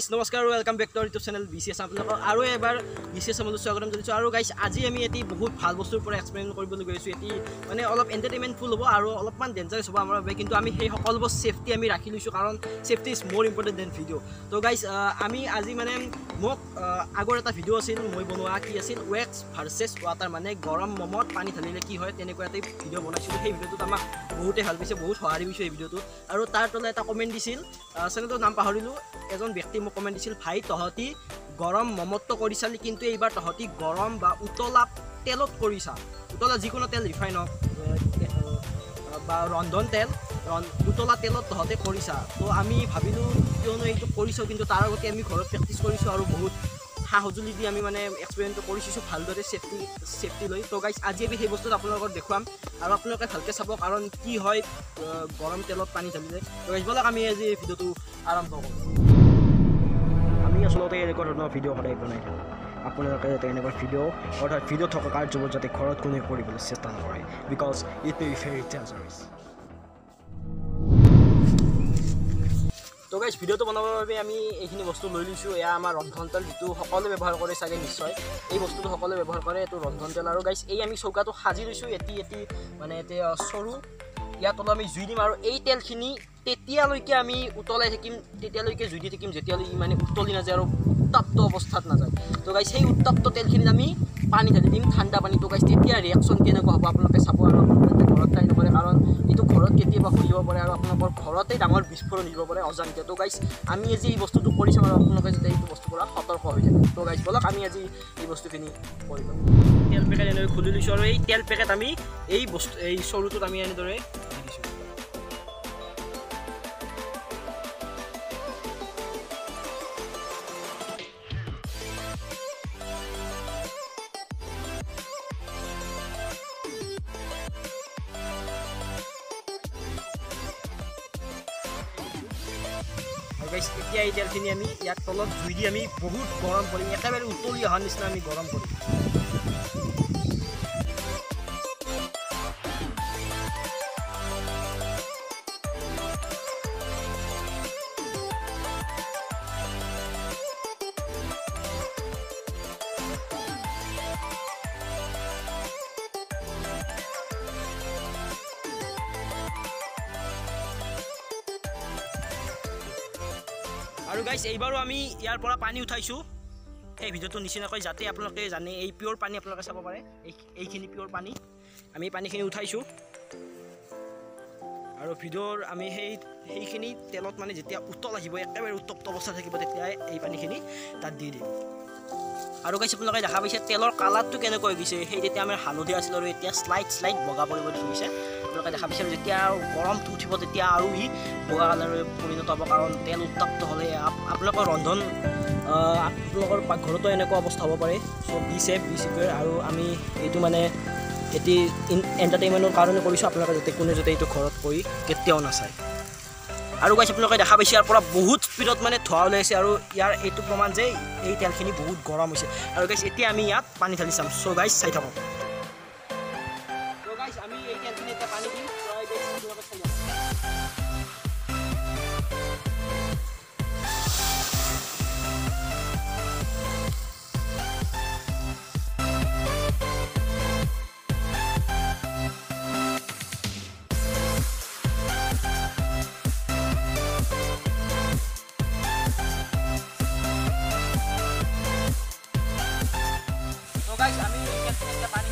guys, নমস্কাৰ welcome back to our YouTube channel BCS আপোনালোকক আৰু এবাৰ বিসিএস সমলৈ স্বাগতম জনাইছো আৰু গাইস আজি আমি এটি বহুত ভাল বস্তুৰ পৰা এক্সপেৰিমেন্ট কৰিবলৈ গৈছো এটি মানে অলপ এন্টাৰটেইনমেন্টফুল হ'ব আৰু অলপমান ডেঞ্জাৰাছ হ'ব আমাৰ বাবে কিন্তু আমি সেই সকলোবোৰ সেফটি আমি ৰাখি লৈছো কাৰণ safety is more important than video তো গাইস আমি আজি মানে মোক আগৰ এটা ভিডিও আছিল মই বনোৱা কি আছিল ওয়েক্স ভাৰ্সেস ওয়াটাৰ মানে গৰম মমত পানী ঢালিলে কি হয় তেনেকুৱা এটা ভিডিও বনাইছিলো সেই ভিডিওটোত আমাক বহুতে হেল্প হৈছে বহুত সহায় হৈছে এই ভিডিওটো আৰু তাৰ তলে এটা কমেন্ট দিছিল চেনেলটোৰ নাম পাহৰিলো এজন ব্যক্তি মোক কমেন্ট দিছিল ভাই তহতি গৰম মমতটো কৰিছালি কিন্তু এইবাৰ তহতি গৰম বা উতলা তেলত কৰিছা উতলা যিকোনো তেল ৰিফাইন বা ৰন্ধন তেল উতলা তেলত তহতে কৰিছা তো আমি ভাবিলো কিয়নো এইটো কৰিছো কিন্তু তাৰ আগতে আমি ঘৰত প্ৰেক্টিছ কৰিছো আৰু বহুত সঁজুলি দি আমি মানে এক্সপেৰিমেন্ট কৰিছো ভালদৰে সেফটি লৈ তো গাইস আজি আমি সেই বস্তুটো আপোনালোকক দেখুৱাম আৰু আপোনালোকে ভালকৈ চাব কাৰণ কি হয় গৰম তেলত পানী ঢালিলে তো গাইস বলক আমি আজি ভিডিওটো আৰম্ভ কৰোঁ আমি আসলতে এনেকুৱা ধৰণৰ ভিডিও সদায় বনাই থাকোঁ আপোনালোকে যাতে এনেকুৱা ভিডিও অৰ্থাৎ ভিডিও থকা কাৰ্যবোৰ যাতে ঘৰত কোনে কৰিবলৈ চেষ্টা নকৰে because it may be very dangerous তো গাইস ভিডিওটো বনাবৰ বাবে আমি এইখিনি বস্তু লৈ লৈছোঁ এয়া আমাৰ ৰন্ধন তেল যিটো সকলোৱে ব্যৱহাৰ কৰে চাগে নিশ্চয় এই বস্তুটো সকলোৱে ব্যৱহাৰ কৰে এইটো ৰন্ধন তেল আৰু গাইস এই আমি চৌকাটো সাজি লৈছোঁ এটি মানে এতিয়া সৰু ইয়াত তলত আমি জুই দিম আৰু এই তেলখিনি তেতিয়ালৈকে আমি উতলাই থাকিম তেতিয়ালৈকে জুই দি থাকিম যেতিয়ালৈকে মানে উতলি নাযায় আৰু উত্তপ্ত অৱস্থাত নাযায় তো গাইস সেই উত্তপ্ত তেলখিনিত আমি পানী ঢালি দিম ঠাণ্ডা পানী তো গাইস তেতিয়া ৰিয়েকশ্যন কেনেকুৱা হ'ব আপোনালোকে চাব আৰু আপোনালোকে ঘৰত ট্ৰাই নকৰে কাৰণ এইটো ঘৰত কেতিয়াবা হৈ যাব পাৰে আৰু আপোনালোকৰ ঘৰতে ডাঙৰ বিস্ফোৰণ দিব পাৰে অজানিতে তো গাইস আমি আজি এই বস্তুটো কৰি চাম আৰু আপোনালোকে যাতে এইটো বস্তুৰ পৰা সতৰ্ক হৈ যায় তো গাইস বলক আমি আজি এই বস্তুখিনি কৰি লওঁ তেল পেকেট এনেকৈ খুলি লৈছোঁ আৰু এই তেল পেকেট আমি এই বস্তু এই চৰুটোত আমি এনেদৰে দি দিছোঁ গাইস এতিয়া এই তেলখিনি আমি ইয়াত তলত জুই দি আমি বহুত গৰম কৰিম একেবাৰে উতলি অহাৰ নিচিনা আমি গৰম কৰিম আৰু গাইস এইবাৰো আমি ইয়াৰ পৰা পানী উঠাইছোঁ এই ভিডিওটো নিচিনাকৈ যাতে আপোনালোকে জানে এই পিয়ৰ পানী আপোনালোকে চাব পাৰে এইখিনি পিয়ৰ পানী আমি পানীখিনি উঠাইছোঁ আৰু ভিডিঅ'ৰ আমি সেইখিনি তেলত মানে যেতিয়া উতল আহিব একেবাৰে উত্তপ্ত অৱস্থা থাকিব তেতিয়া এই পানীখিনি তাত দি দিম আৰু গাইস আপোনালোকে দেখা পাইছে তেলৰ কালাৰটো কেনেকৈ হৈ গৈছে সেই তেতিয়া আমাৰ হালধীয়া আছিল আৰু এতিয়া শ্লাইড বগা পৰিব ধৰিছে আপোনালোকে দেখা পাইছে যেতিয়া গৰমটো উঠিব তেতিয়া আৰু ই বগা কালাৰলৈ পৰিণত হ'ব কাৰণ তেল উত্তপ্ত হ'লে আপোনালোকৰ ৰন্ধন আপোনালোকৰ পাকঘৰতো এনেকুৱা অৱস্থা হ'ব পাৰে চ' বি ছেফ আৰু আমি এইটো মানে এটি এণ্টাৰটেইনমেণ্টৰ কাৰণে কৰিছোঁ আপোনালোকে যাতে কোনে যাতে এইটো ঘৰত কৰি কেতিয়াও নাচায় আৰু গাইস আপোনালোকে দেখা পাইছে ইয়াৰ পৰা বহুত স্পীডত মানে ধোঁৱা ওলাইছে আৰু ইয়াৰ এইটো প্ৰমাণ যে এই তেলখিনি বহুত গৰম হৈছে আৰু গাইস এতিয়া আমি ইয়াত পানী ঢালি চাম চ' গাইস চাই থাকক চ' গাইস আমি এই তেলখিনি এতিয়া পানী দিম আপোনালোকে চাই গাইস আমি এই তেলখিনি এতিয়া পানী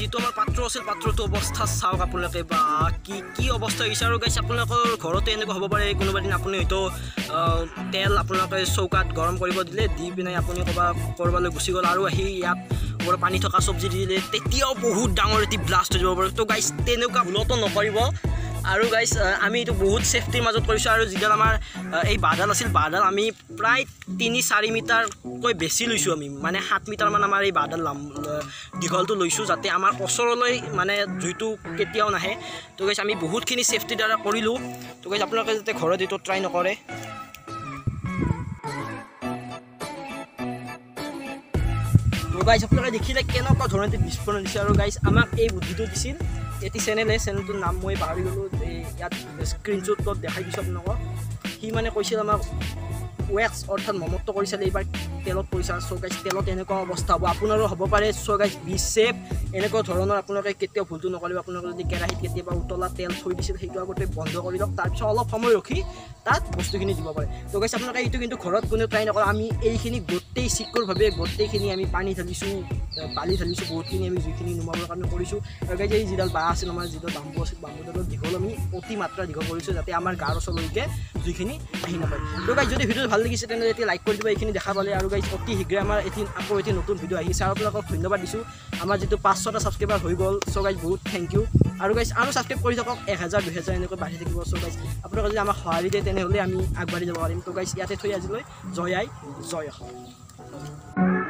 যিটো আমাৰ পাত্ৰ আছিল পাত্ৰটো অৱস্থা চাওক আপোনালোকে বা কি অৱস্থা হৈছে আৰু গাইছ আপোনালোকৰ ঘৰতে এনেকুৱা হ'ব পাৰে কোনোবা দিন আপুনি হয়তো তেল আপোনালোকে চৌকাত গৰম কৰিব দিলে দি পিনে আপুনি ক'ৰবালৈ গুচি গ'ল আৰু আহি ইয়াত ওপৰত পানী থকা চব্জি দি দিলে তেতিয়াও বহুত ডাঙৰ এটি ব্লাষ্ট হৈ যাব পাৰে তো গাইছ তেনেকুৱা ভুলতো নকৰিব আৰু গাইছ আমি এইটো বহুত সেফটিৰ মাজত কৰিছোঁ আৰু যিডাল আমাৰ এই বাঁহডাল আছিল বাঁহডাল আমি প্ৰায় ৩-৪ মিটাৰকৈ বেছি লৈছোঁ আমি মানে 7 মিটাৰমান আমাৰ এই বাঁহডাল দীঘলটো লৈছোঁ যাতে আমাৰ ওচৰলৈ মানে জুইটো কেতিয়াও নাহে তো গাইছ আমি বহুতখিনি সেফটিৰ দ্বাৰা কৰিলোঁ তো গাইছ আপোনালোকে যাতে ঘৰত এইটো ট্ৰাই নকৰে তো গাইছ আপোনালোকে দেখিলে কেনেকুৱা ধৰণে বিস্ফোৰণ দিছে আৰু গাইছ আমাক এই বুদ্ধিটো দিছিল এটি চেনেলটোৰ নাম মই পাহৰি গ'লোঁ ইয়াত স্ক্ৰীনশ্বটত দেখাই দিছোঁ আপোনালোকক সি মানে কৈছিল আমাক ৱেক্স অৰ্থাৎ মমত্ব কৰিছিলে এইবাৰ তেলত পৰিছা চ' গাইছ তেলত এনেকুৱা অৱস্থা হ'ব আপোনাৰো হ'ব পাৰে চ' গাইছ বি ছেফ এনেকুৱা ধৰণৰ আপোনালোকে কেতিয়াও ভুলটো নকৰিব আপোনালোকে যদি কেৰাহীত কেতিয়াবা উতলা তেল থৈ দিছিল সেইটো আগতে বন্ধ কৰি লওক তাৰপিছত অলপ সময় ৰখি তাত বস্তুখিনি দিব পাৰে তো গাইছ আপোনালোকে এইটো কিন্তু ঘৰত কোনেও ট্ৰাই নকৰে আমি এইখিনি গোটেই চিকিউৰভাৱে গোটেইখিনি আমি পানী ঢালিছোঁ বালি ঢালিছোঁ বহুতখিনি আমি জুইখিনি নুমাবৰ কাৰণে কৰিছোঁ আৰু গাইছ এই যিডাল বাঁহ আছিল আমাৰ যিডাল বাম্বু আছিল বাম্বুডালৰ দীঘল আমি অতি মাত্ৰা দীঘল কৰিছোঁ যাতে আমাৰ গাৰ ওচৰলৈকে জুইখিনি আহি নাপায় তো গাইছ যদি ভিডিঅ'টো ভাল লাগিছে তেনেহ'লে এতিয়া লাইক কৰি দিব এইখিনি দেখা পালে আৰু গাইছ অতি শীঘ্ৰে আমাৰ আকৌ এটি নতুন ভিডিঅ' আহিছে আৰু আপোনালোকক ধন্যবাদ দিছোঁ আমাৰ যিটো 500টা ছাবস্ক্ৰাইবাৰ হৈ গ'ল চ' গাইছ বহুত থেংক ইউ আৰু গাইছ আৰু ছাবস্ক্ৰাইব কৰি থাকক 1000-2000 এনেকৈ বাঢ়ি থাকিব চ' গাইছ আপোনালোকে যদি আমাক সঁহাৰি দিয়ে তেনেহ'লে আমি আগবাঢ়ি যাব পাৰিম তো গাইছ ইয়াতে থৈ আজিলৈ জয় আই জয় অসম